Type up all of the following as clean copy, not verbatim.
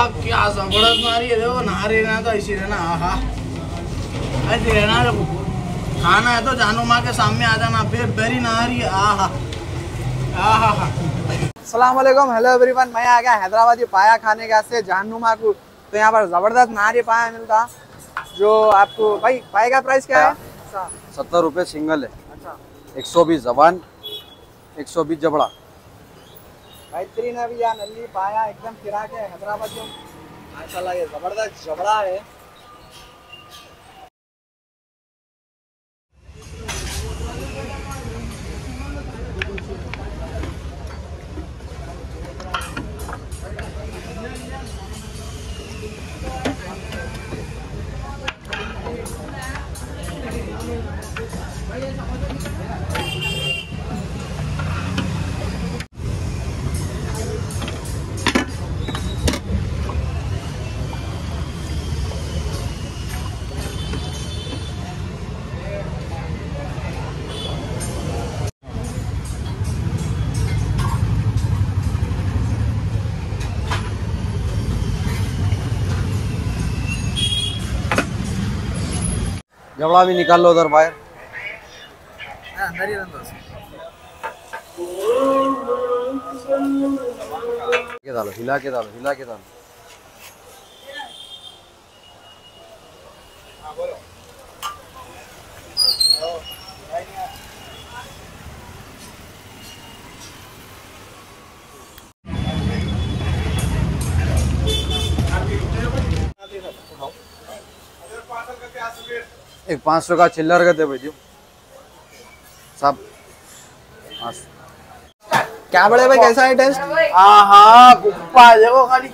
क्या जबरदस्त नारी है, देखो नहा रहना तो ऐसी रहना। आहा ऐसे रहना, देखो खाना है तो जानू माँ के सामने आ जाना, फिर बेरी नारी। आहा आहा। अस्सलाम वालेकुम, हेलो एवरीवन। मैं आ गया हैदराबादी पाया खाने के वास्ते जाननुमा को। तो यहाँ पर ज़बरदस्त नारी पाया मिलता, जो आपको भाई पाए का प्राइस क्या है? 70 रुपये सिंगल है। अच्छा, 120 जबान, 120 जबड़ा। बेहतरीन है भैया, नल्ली पाया एकदम फिरा के हैदराबादी माशाल्लाह। ये ज़बरदस्त जबड़ा है। जबड़ा भी निकाल लो उधर बाहर। अंदर ही रहता के डालो, हिला के डालो, हिला के डालो। एक 500 का चिल्लर का दे भाई सब। क्या बड़े भाई, कैसा है टेस्ट? आहा गुप्पा देखो खाली।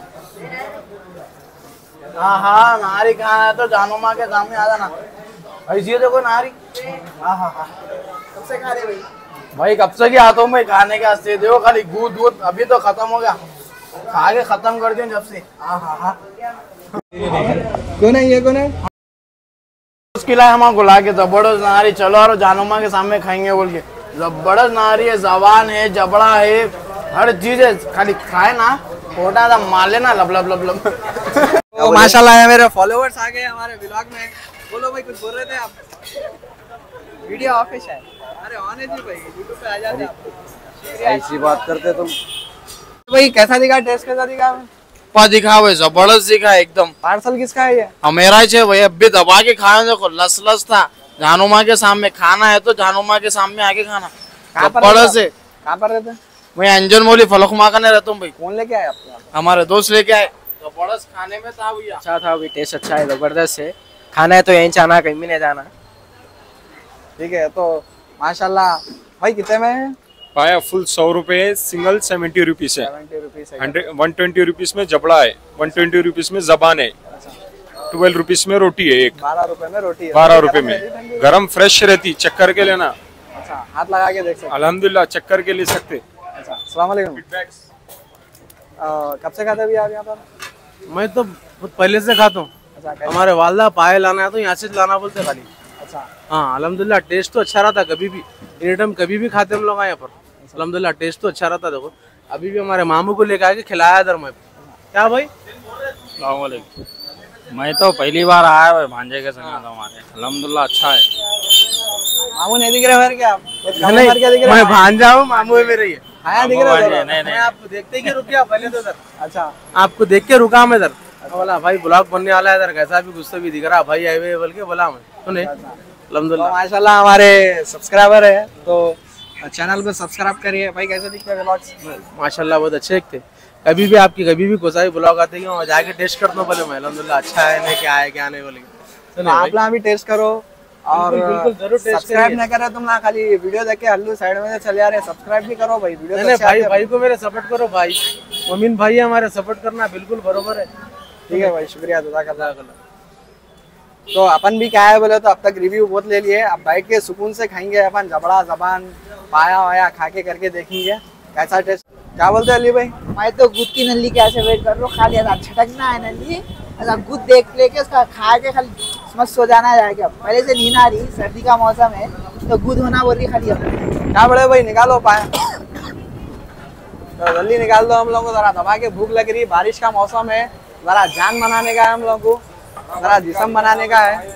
आहा नारी खाना है तो जानू माँ के सामने आ जाना, ऐसी है देखो नारी। आहा कब से खा रहे भाई? भाई कब से क्या आता हूँ मैं खाने के वास्ते, देखो खाली दूध दूध अभी तो खत्म हो गया, खा के खत्म कर दिया जब से। आहा कौन है ये, कौन है? उसके लिए हम गुला के जबरदस्त नारी, चलो और जानू माँ के सामने खाएंगे बोल के। जबरदस्त नारी है, जबान है, जबड़ा है, हर चीज है, खाली खाए ना छोटा सा मार लेना लब लब लब लब। तो माशाल्लाह मेरे फॉलोवर्स आ गए हमारे व्लॉग में। बोलो भाई, कुछ बोल रहे थे आप? वीडियो ऑफ है शायद। अरे ऑन है जी भाई, यूट्यूब पे आ जाते आप। ऐसी बात करते तुम। भाई कैसा दिखा, टेस्ट कैसा दिखा? दिखा हुआ जबरदस्त दिखा एकदम। पार्सल किसका है ये? मेरा ही भाई, अभी दबा के खाए देखो, लस लस था। जानू माँ के सामने खाना है तो जानू माँ के सामने आके खाना। जबरदस्त है। कहाँ पर रहते? मैं अंजन मोली फलक माँ का नहीं रहता हूँ भाई। कौन लेके आए आपको? हमारे दोस्त लेके आए। जबरदस्त खाने में था भैया। अच्छा था भाई, टेस्ट अच्छा है, जबरदस्त है। खाना है तो यहीं जाना, कहीं भी नहीं जाना। ठीक है, तो माशाल्लाह भाई कितने में है? पाया फुल 100 रुपये, सिंगल 70 रुपीज है। 70 रुपीज है। 120 रुपीज में जबड़ा है, 120 रुपीज में जबान है, 12 रुपीज में रोटी है एक। 12 रुपए में रोटी है। 12 रुपए में गरम फ्रेश रहती, चेक करके लेना। अच्छा, हाथ लगा के देख सकते? अल्हम्दुलिल्लाह, चेक करके ले सकते। अच्छा, अस्सलाम वालेकुम। कब से खाते हैं आप यहाँ पर? मैं तो बहुत पहले से खाता हूँ। अच्छा, हमारे वालदा पाए लाना है तो यहाँ से लाना बोलते खाली। अच्छा, हाँ अल्हम्दुलिल्लाह, टेस्ट तो अच्छा रहता। कभी भी एनी टाइम कभी भी खाते हम लोग यहाँ पर। अल्हम्दुलिल्लाह टेस्ट तो अच्छा रहता। देखो अभी भी हमारे मामू को लेकर आके खिलाया इधर मैं। क्या भाई? मैं तो पहली बार आया भाई, भांजे के संग था हमारे। अल्हम्दुलिल्लाह अच्छा है। मामू नहीं दिख रहे क्या आप? नहीं, मैं भांजा हूँ, मामू है मेरे। ये हाँ दिख रहे? नहीं आपको देखते ही रुक गया पहले तो इधर। अच्छा, आपको देख के रुका मैं इधर। बोला भाई ब्लॉग बनने वाला है इधर, कैसा भी गुस्सा भी दिख रहा भाई आए हुए बोल के बोला मैं तो नहीं। अल्हम्दुलिल्लाह माशाल्लाह हमारे सब्सक्राइबर है तो चैनल को सब्सक्राइब करिए। भाई कैसे दिखते हैं व्लॉग्स? माशाल्लाह बहुत अच्छे दिखते। कभी भी आपकी कभी भी कोई सा भी ब्लॉग आते हैं वहाँ जाके टेस्ट करता हूँ पहले मैं। अल्हम्दुलिल्लाह अच्छा है नहीं, क्या है क्या नहीं बोले तो आप लोग भी टेस्ट करो और बिल्कुल जरूर टेस्ट सब्सक्राइब नहीं करे तुम ना, खाली वीडियो देख के हल्लू साइड में से चले आ रहे। सब्सक्राइब भी करो भाई, वीडियो नहीं भाई, भाई को मेरे सपोर्ट करो भाई। मोमिन भाई है हमारे, सपोर्ट करना बिल्कुल बरोबर है। ठीक है भाई, शुक्रिया जज़ाकल्लाह। तो अपन भी क्या है बोले तो अब तक रिव्यू बहुत ले लिए, अब बैठ के सुकून से खाएंगे अपन। जबड़ा जबान पाया वाया खा के करके देखेंगे कैसा टेस्ट। क्या बोलते हैं अली भाई? मैं तो गुद की नली कैसे वेट कर रहा हूँ, खाली ऐसा छटकना है नली, ऐसा गुद देख लेके उसका खा के खाली समझ सो जाना जाएगा। पहले से नींद आ रही, सर्दी का मौसम है तो गुद होना बोल रही खाली। अब क्या बड़े भाई निकालो पाया, तो जल्दी निकाल दो हम लोग को, जरा दबा के भूख लग रही। बारिश का मौसम है जरा जान बनाने का है हम लोग को, जरा जिस्म बनाने का है।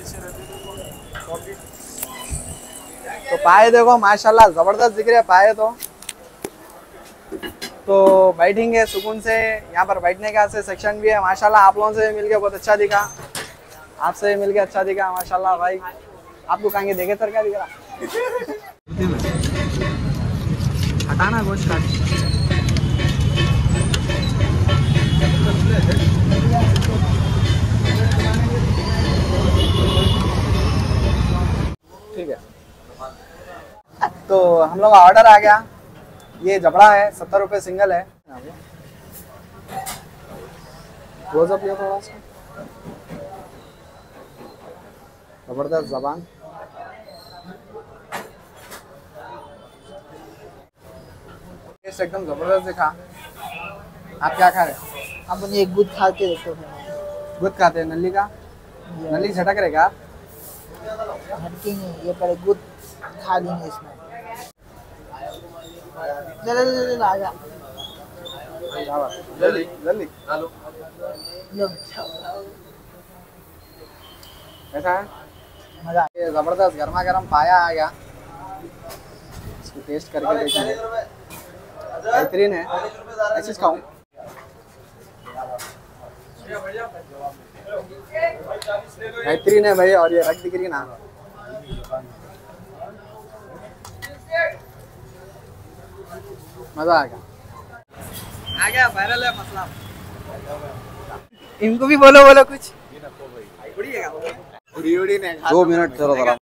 तो पाए देखो माशाल्लाह जबरदस्त दिख रहे हैं पाए तो बैठेंगे सुकून से। यहाँ पर बैठने का से सेक्शन भी है माशाल्लाह। आप लोगों से मिलके बहुत अच्छा दिखा, आपसे मिलके अच्छा दिखा माशाल्लाह भाई। आपको कहेंगे देखे सर क्या दिख रहा हटाना गोश्त काट। ठीक है, तो हम लोग का ऑर्डर आ गया। ये जबड़ा है, 70 रुपये सिंगल है। क्लोजअप लिया थोड़ा सा, जबरदस्त जबान। टेस्ट एकदम जबरदस्त दिखा। आप क्या खा रहे हैं? अपन ये गुद खा के देखो फिर। गुद खाते हैं नली का? नली झटक रहे क्या? हटकेंगे ये पहले गुद खा लेंगे इसमें। जल्दी आ जा जल्दी जल्दी। लो ऐसा है मजा। ये जबरदस्त गर्मा गर्म पाया आ गया, इसको टेस्ट करके देखेंगे। बेहतरीन है, ऐसे खाऊं। बेहतरीन है भाई। और ये रख दिख रही ना, मजा आ गया वायरल है मसला। इनको भी बोलो कुछ। 2 मिनट चलो जरा।